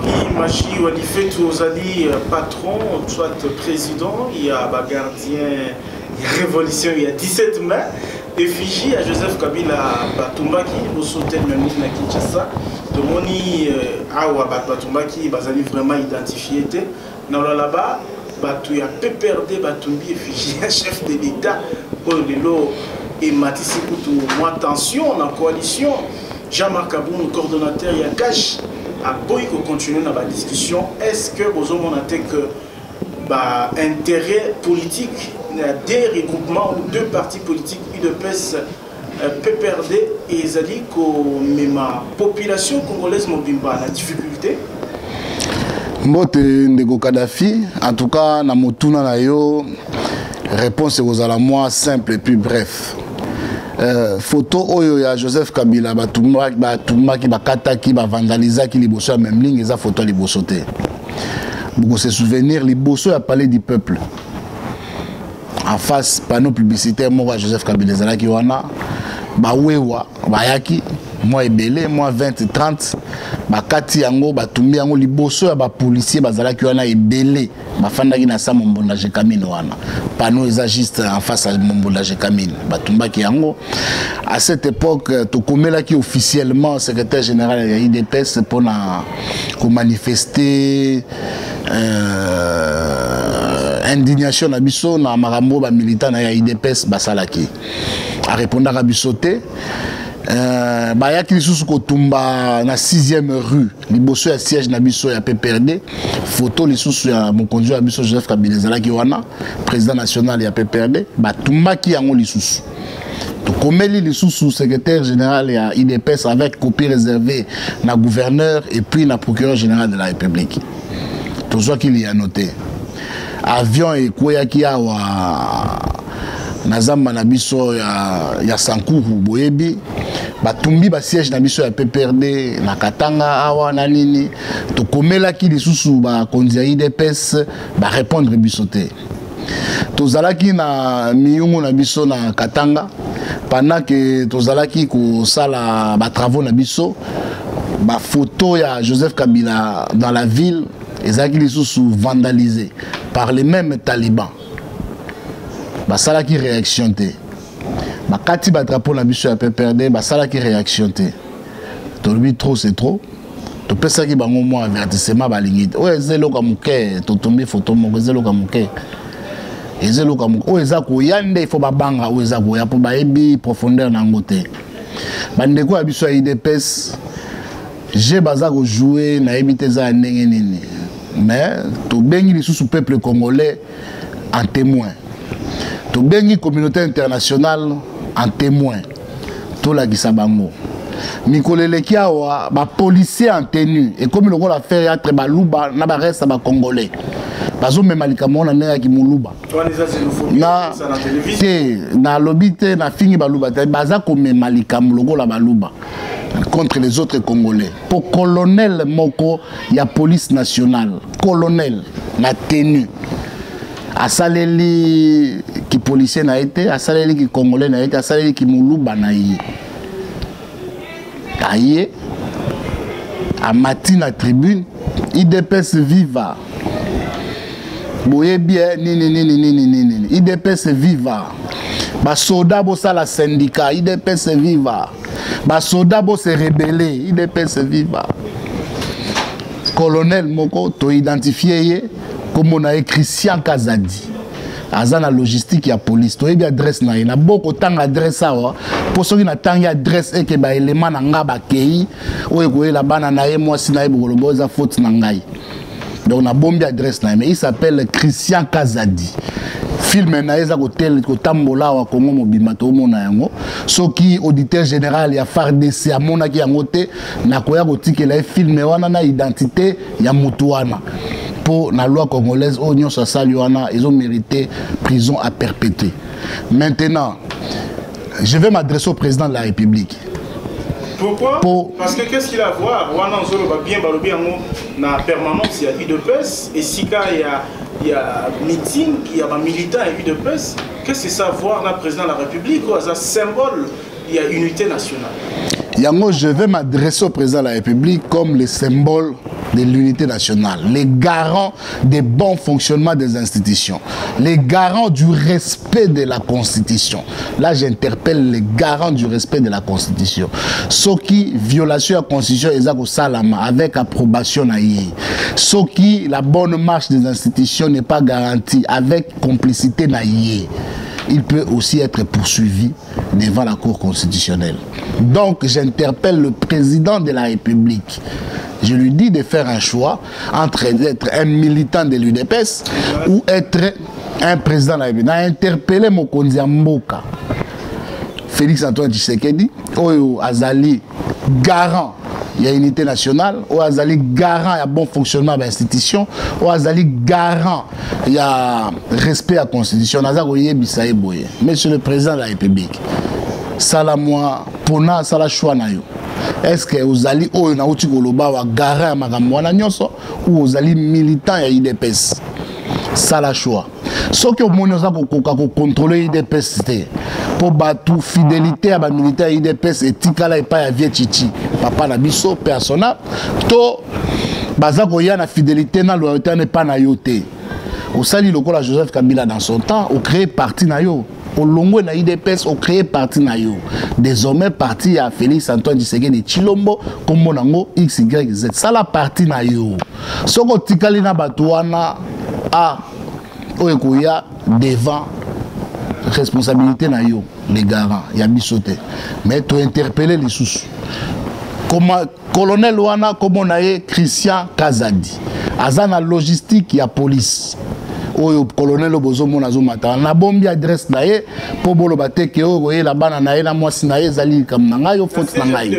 Machi Walifetu Ozali, patron, soit président, il y a gardien, il y a révolution, il y a 17 mai. Effigie à Joseph Kabila Batumbaki, au soutien de na Kinshasa. De Moni Awa Batumbaki, Bazali vraiment identifié. Dans le là-bas, Batu ya PPRD, Batumbi, effigie chef de l'État. Pour le lot et Matisse Koutou, moins tension dans la coalition. Jean-Marc Aboun, coordonnateur, il y a cash. À Boy qu'on continue dans la discussion. Est-ce que vous avez que intérêt politique, des regroupements ou deux partis politiques, UDPS, PPRD et Zali, que la population congolaise mobimba la difficulté? Mbote Ndeko Kadhafi, en tout cas, na motuna na yo, réponse aux à la moi simple et plus bref. Photo oyo ya Joseph Kabila Batumaki bakataki bavandalizaki liboso ya même ligne eza photo liboso te. Beaucoup se souvenir liboso ya palais du peuple. En face panneau publicitaire moko Joseph Kabila zalaki wana bawewa bayaki moi ebele moi 20 30 bakati yango batumbi yango liboso ya ba policier bazalaki wana ebele bafandaki na sa Mombonda Jekamine wana panneau eza juste en face à Mombonda Jekamine batumbaki yango. À cette époque tokomelaki officiellement secrétaire général ya IDPS pour manifester indignation na biso na makambo ba militant na IDPS basalaki a répondre à bisoté. Bayaki lisusu kotumba na 6e rue liboso ya siège na biso ya PPRD photo lisusu ya mokonzi ya biso Joseph Kabila zalaki wana président national ya PPRD batumbaki yango lisusu tokomeli lisusu secrétaire général ya IDPS avec copie réservée na gouverneur et puis na procureur général de la République tozwa qu'il y a noté avion ekoyaki awa nazamba na biso ya Sankuru boyebi batumbi ba siège na biso ya PPRD na Katanga awa na nini tokomelaki lisusu ba konzi ya IDPS ba répondre biso te tozalaki na miyungu na biso na Katanga pendant que tozalaki ko sala ba travaux na biso ba photo ya Joseph Kabila dans la ville ezalaki lisusu vandalisé par les mêmes talibans. Basala qui réaction te bakati ba drapeau na biso ya PPRD basala qui réaction te tolobi trop c'est trop to pesa ki bango mo avertissement balingi o ezelo ka muke to tombi photo mo ezelo ka muke o ezako yande il faut babanga o ezako ya po baebi profondeur na ngote bandeko ya biso ya IDPS j'ai bazako jouer na ebite za ndenge nini mais to bengi lisusu peuple congolais en témoin. To bengi communauté internationale en témoin. To la gisabango. Mikolele kiawa ba policier en tenue et comme le l'a fait ya très baluba na ba reste ba congolais. Bazo memalika mona nera ki muluba. Na te na lobité na fingi baluba te baza ko memalika muloko la baluba contre les autres congolais. Pour colonel moko ya police nationale, colonel na tenue. Asaleli qui policier na été, asaleli qui congolais na été, asaleli qui muluba na yi. Aye, a matin à tribune, IDPS viva. Boye bien, ni, IDPS viva. Ba soda bo sa la syndicat, IDPS viva. Ba soda bo se rebelle, IDPS viva. Colonel moko to identifié comme on a écrit Christian Kazadi. Azana logistique ya police to ebi adresse na ina boko tanga adresse awa pour ceux qui n'attendent adresse et que ba élément na nga ba kei o ekoye la bana na ye moi si na ebolo za faute na ngai donc na bombi adresse na mais il s'appelle Christian Kazadi film na eza ko tel ko tambola wa Congo mobima to mona yango soki auditeur général ya FARDC amona ki yango te na koya ko tikela film wana na identité ya mutu wana. Pour la loi congolaise, Oignon Sassaliwana, ils ont mérité prison à perpétuer. Maintenant, je vais m'adresser au président de la République. Pourquoi? Parce que qu'est-ce qu'il a à voir? Bien la permanence, il y a UDPS, et si il y a meeting, il y a un militant à UDPS, qu'est-ce que ça à voir dans le président de la République? C'est un symbole, il y a unité nationale. Yango, je vais m'adresser au président de la République comme le symbole de l'unité nationale, les garants des bons fonctionnements des institutions, les garants du respect de la Constitution. Là, j'interpelle les garants du respect de la Constitution. Ceux qui, violation de la Constitution, ils ont salama avec approbation. Ceux qui, la bonne marche des institutions n'est pas garantie avec complicité. Il peut aussi être poursuivi devant la Cour constitutionnelle. Donc, j'interpelle le président de la République. Je lui dis de faire un choix entre être un militant de l'UDPS ou être un président de la République. J'ai interpellé Mokonzi Mboka, Félix Antoine Tshisekedi, Oyo Azali, garant. Il y a unité nationale, ou Azali garant, il y a bon fonctionnement de l'institution, ou Azali garant, il y a respect à la Constitution. Monsieur le président de la République, Salamwa, Pona, Sala Chouanayo. Est-ce que vous allez au Naouti Goloba ou garant à Magamouana Nyoso, ou vous allez militant à IDPS? Ça la choix. Ce que vous contrôler l'IDPS, pour battre fidélité à la militaire IDPS et Tikala et pas à Vietchichi. Papa Nabiso, personnel. To, Bazako ya na fidélité na loyauté n'est pas na yoté. Au sali le la Joseph Kabila dans son temps, au créé parti na yo. Au longo na IDPS, au créé parti na yo. Désormais, parti à Félix Antoine Tshisekedi de Chilombo, comme monango XYZ. Ça la parti na yo. Ce que Tikali na batouana a oyekoya devant responsabilité na yo les garants ya bisoté mais tu interpeller les sous comme colonel wana comme on a Christian Kazadi azana logistique ya police oyo colonel obozo mona zo mata na bombi adresse na ye po bolo bateke oyo la bana na ye na mwasi na ye zali comme na ngayo faute na ngayo.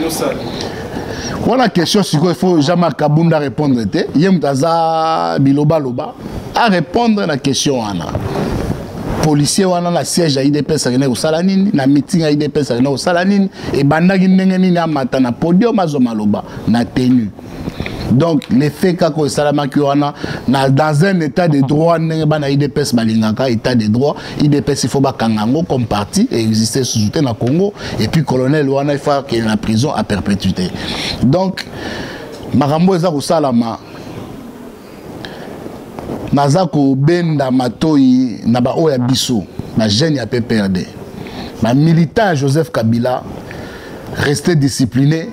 Voilà question si il faut jamais Kabunda répondre té yem taza biloba loba à répondre à la question ana policier wana la siège à IDPS rena au salanine na meeting à IDPS rena au salanine et bandaki ndenge nini amata na podium azoma loba na tenue. Donc les faits kako salama ki wana na dans un état de droit ndenge bana IDPS balingaka état de droit IDPS il faut ba kangango comme parti et exister sous na Congo et puis colonel wana il faut qu'il est en prison à perpétuité. Donc makambo eza ko salama nazako benda matoi na ba oya biso na jeune ya PPRD ba militant Joseph Kabila rester discipliné.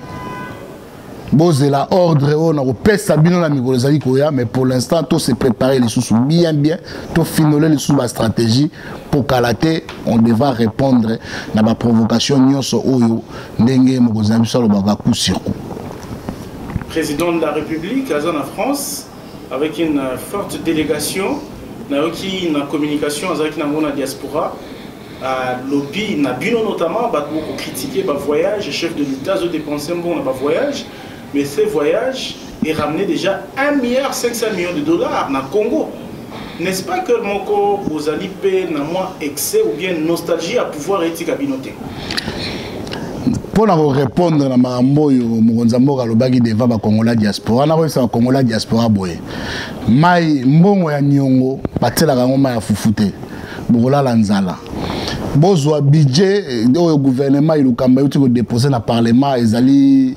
Bozela ordre on a pesa bino na mikolo zali koya mais pour l'instant tout se préparer les sous bien tout finoler les sous la stratégie pour kalaté on devra répondre na ba provocation nyonso oyo ndenge mokozambi solo baka coup sur coup. Président de la République à la France avec une forte délégation na yoki na communication avec na diaspora à lobby na bino notamment ba beaucoup critiquer ba voyage chef de l'État zo dépenser bon na ba voyage. Mais ce voyage est ramené déjà 1,5 milliard de dollars dans le Congo. N'est-ce pas que Moko Bozali paie n'a moins excès ou bien nostalgie à pouvoir être cabinoté? Pour répondre à ma moyo, Mogonzambo Kalobagi devant la Congola diaspora, na ko Congola diaspora boye. Mai mbongo ya nyongo, patela ka ngoma ya fufute. Bogola lanzala. Bozwa budget au gouvernement il okamba yuti ko déposer na parlement ezali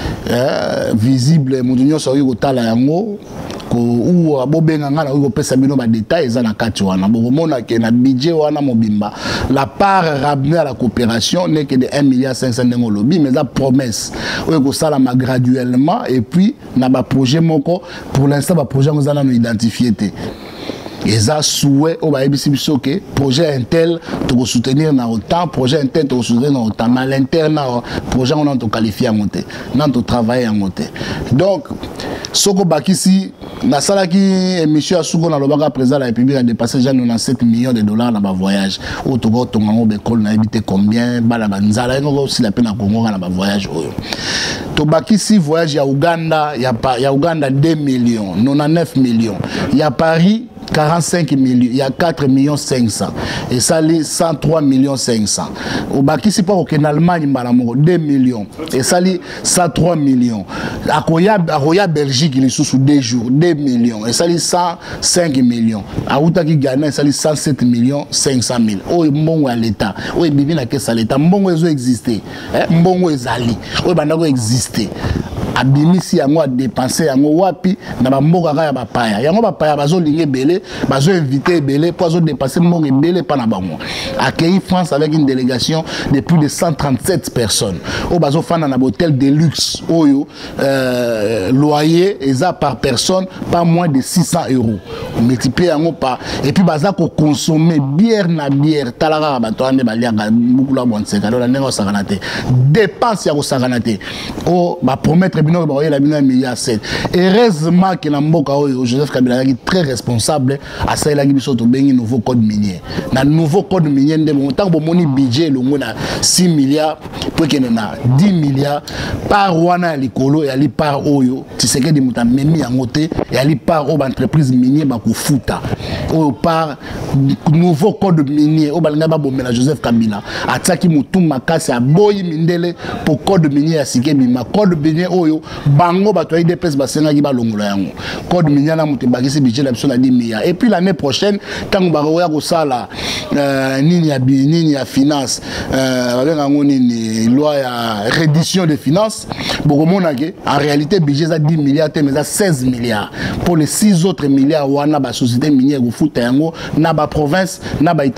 visible mudunyo so yiko tala yango ko ou abobenga ngana ko pesa bino ba détails eza na kati wana bokomona ke na budget wana mobimba la part ramenée à la coopération n'est que de 1,5 milliard de lobby mais la promesse oyo ko sala ma graduellement et puis na ba projet moko pour l'instant ba projet ngozana no identifier té. Et ça souhait au que projet intel to soutenir na autant projet intel to soutenir na autant à l'interne projet on a to qualifier à monter non to travailler à monter donc soko bakisi na sala ki émission asuko na lobaka président de la République a dépassé déjà 97 millions de dollars dans ba voyage au to go to ngango be col na habité combien bala banzala ngo aussi la peine à Congo na ba voyage oyo to bakisi voyage ya Uganda ya Uganda 2 millions 99 millions ya Paris 45 millions, il y a 4 millions 500 et ça les 103 millions 500. Au Bakisi pas au Allemagne 2 millions et ça les 103 millions. À Koya Belgique il est sous 2 jours 2 millions et ça les 105 millions. À Outaki Ghana ça les 107 millions 500 000. Oh mbongo à l'état. Oh bibi na kesa l'état mbongo ezo exister. Mbongo ezali. Oh bandako exister. abimisi yango a dépenser yango wapi na ba mboka ya ba paya yango ba paya bazo linge belé bazo inviter belé pour zo dépenser mboka belé pa na bango accueilli France avec une délégation de plus de 137 personnes au bazo fana na hôtel de luxe oyo loyer eza par personne pas moins de 600 €. On multiplie yango par et puis baza ko consommer bière na bière talaka ba to ande ba lianga beaucoup la bonne c'est alors la négo sakanate dépense ya ko sakanate o ba promettre bino ba la bino milliard 7 heureusement que na mboka oyo Joseph Kabila est très responsable à ça il a biso to bengi nouveau code minier na nouveau code minier ndemo tant bo moni budget longo na 6 milliards pour que na 10 milliards par wana likolo ya li par oyo Tshisekedi muta memi yango te ya li par o entreprise minier ba ko futa o par nouveau code minier o balinga ba bomela Joseph Kabila ataki mutu makasi a boyi mindele pour code minier ya sikebi ma code minier oyo bango bato ya DPS basenga ki ba longola yango code minier na mutu bakisi budget la biso na 10 milliards et puis l'année prochaine tango ba roya ko sala nini ya finance babenga ngoni ni loi ya reddition des finances bokomona ke en réalité budget za 10 milliards te mais za 16 milliards pour les 6 autres milliards wana ba société minière ko futa yango na ba province na ba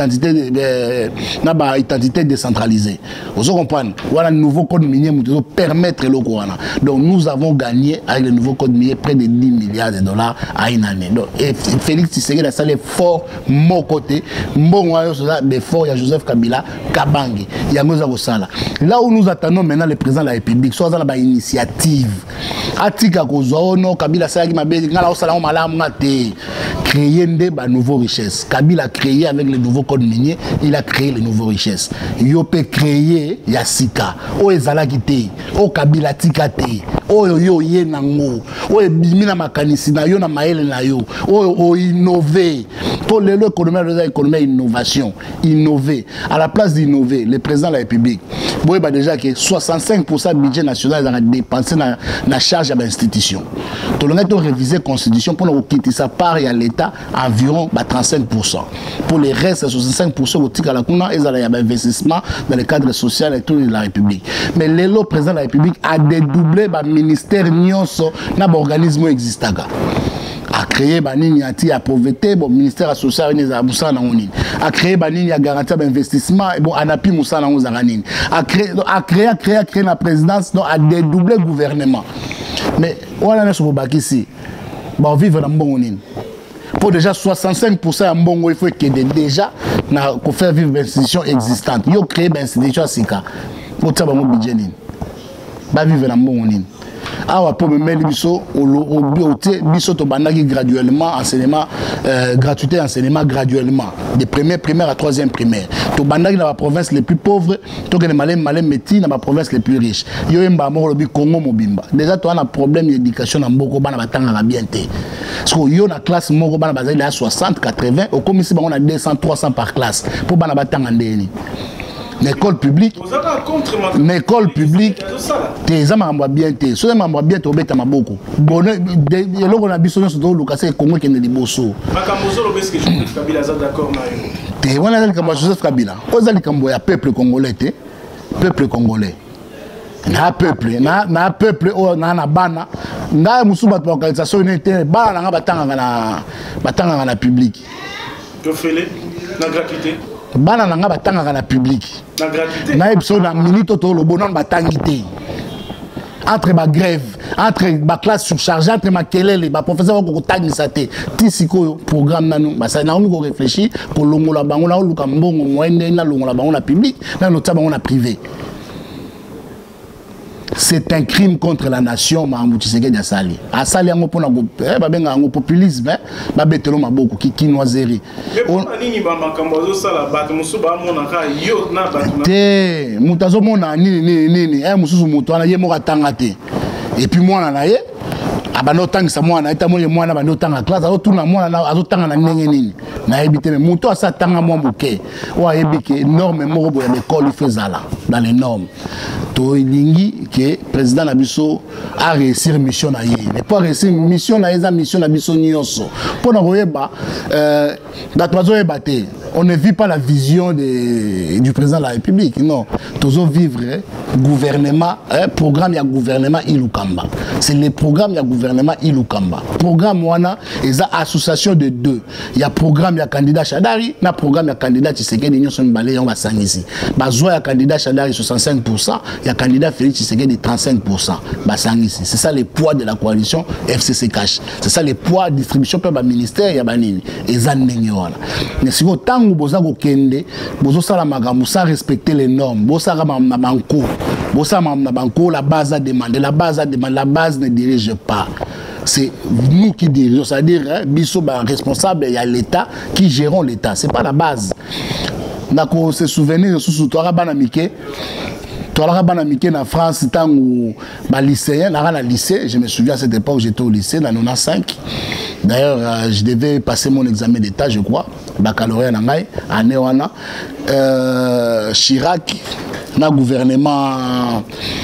identité décentralisée vous comprenez voilà le nouveau code minier nous permettre le wana donc nous avons gagné avec le nouveau code minier près de 10 milliards de dollars à une année donc et Félix Tshisekedi a salé fort mon côté mbongo ayo ça d'effort ya Joseph Kabila Kabange yango za kosala là où nous attendons maintenant le président de la République soit dans la initiative atika kozono Kabila salaki mabeli ngala osala malamu ngate créer des nouveaux richesses. Kabila a créé avec le nouveau code minier, il a créé les nouveaux richesses. Il peut créer Yassika, o ezala kite, o Kabila tikate, o yo ye nango, o bimina makanisi na yo na maele na yo, o innover. Pour l'économie innovation, innover. À la place d'innover, le président de la République, vous voyez déjà que 65% du budget national est dépensé dans la charge de l'institution. Tout le monde a révisé la Constitution pour nous quitter sa part et à l'État environ 35%. Pour les restes, 65% au tic à la Kuna, ils ont un investissement dans le cadre social et tout de la République. Mais le président de la République a dédoublé le ministère Nyonso dans l'organisme existant. A créé banini ati ya pauvreté bon ministère social ni za musana ngoni a créé banini ya garantie d'investissement bon anapi musana ngozanga nini a créé la présidence donc a dédoubler gouvernement mais on a sur bakisi bon vivre dans mbongo nini pour déjà 65% ya mbongo il faut que déjà na ko faire vivre l'institution existante yo créer l'institution sika pour ça ba mo budget nini ba vivre dans mbongo nini awa pour me mettre biso au bioté biso to bandaki graduellement enseignement gratuité enseignement graduellement de primaire à troisième primaire to bandaki dans la province les plus pauvres to que les malais métiers dans la province les plus riches yo emba mo lobi Congo mobimba déjà to on a problème d'éducation na mboko bana batanga bien té parce que yo na classe moko bana bazali à 60 80 au comme ici on a 200 300 par classe pour bana batanga ndeni. L'école publique, l'école publique, tes amants bien, ceux qui m'ont bien tombé à ma beaucoup. Bon, on a besoin de Lucas Congo qui est des bossos. T'es on a dit que Joseph Kabila, on a dit que peuple congolais, peuple congolais. Na peuple, na peuple, na bana, na musuba pour organisation unité, bana na batanga na public. Que fait la gratuité? Bana nanga batanga na public na ebso na minute to lobo non batangi te entre ma grève entre ma classe surchargée entre ma kelele ba professeur ko tangisa te ti siko programme nanu basa na on ko réfléchir ko longola bango na luka mbongo moyenne na longola bango na public na nota bango na privé. C'est un crime contre la nation, Mahamadou Tshisekedi Asali. Asali yango pona go babenga yango populisme, ba betelo maboko ki noiserie. On nini ba makambo zo sala bato musuba mona ka yo na bato na. Te, mutazo mona nini mususu mutu ana ye moka tanga te. Et puis moi na ye abano tangisa mwana eta mo ye mwana bano tanga classe azo tuna mwana azo tanga na ndenge nini. Na ebité mais mutu asa tanga mo boke. Wa ebike norme moko boya l'école faisala dans les normes. tolingi que président Nabiso a réussi mission na yé mais pas réussir mission na yé mission na biso nyonso pour na koyeba on ne vit pas la vision du président de la République non tozo vivre gouvernement programme ya gouvernement Ilukamba c'est le programme ya gouvernement Ilukamba programme wana eza association de deux il y a programme ya candidat Chadari na programme ya candidat Tshisekedi nyonso mbale ya basangisi bazwa ya candidat Chadari 65% ya candidat Félix Tshisekedi 35% basangisi c'est ça le poids de la coalition FCC Cash c'est ça le poids distribution par ministère ya banini eza ndenge wana mais siko tangu boza ko kende bozo sala makambo sans respecter les normes boza na banko boza na banko la base a demandé la base ne dirige pas c'est nous qui dirigeons c'est-à-dire biso ba responsable il y a l'état qui gérons l'état c'est pas la base nako se souvenir sous toi bana mike na France tangu ba lycéen na lycée je me souviens à cette époque j'étais au lycée dans 95 d'ailleurs je devais passer mon examen d'état je crois baccalauréat na ngai année wana Chirac na gouvernement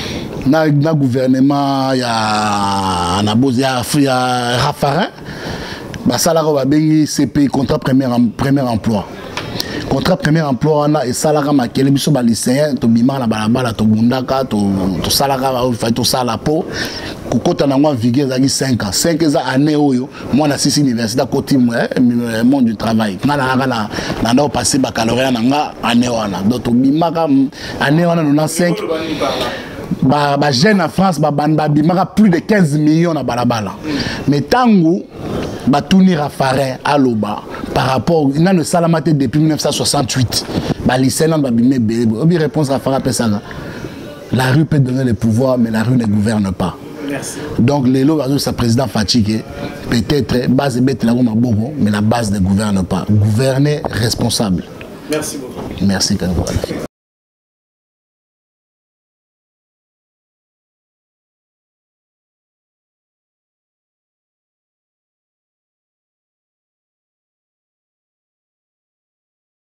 ya na bozi ya Raffarin basala ko babengi CP contrat premier emploi contrat premier emploi wana et salaka makele biso ba lycéen to bima na balabala to bundaka to salaka to sala po kokota na ngwa vigueur zaki 5 ans 5 eza année oyo moi na sisi université côté monde du travail na ndo passer baccalauréat na nga année wana donc to bima ka année wana 95 ba jeune en France ba bimaka plus de 15 millions na balabala mais tangu Batouni Raffarin aloba par rapport il n'a le salamate depuis 1968 ba lycée na ba bimé bébé obi réponse Raffarin pesanga la rue peut donner le pouvoir mais la rue ne gouverne pas. Merci. Donc les lois de sa président fatigué peut-être base bête la maboko mais la base ne gouverne pas gouverner responsable. Merci beaucoup. Merci Kango.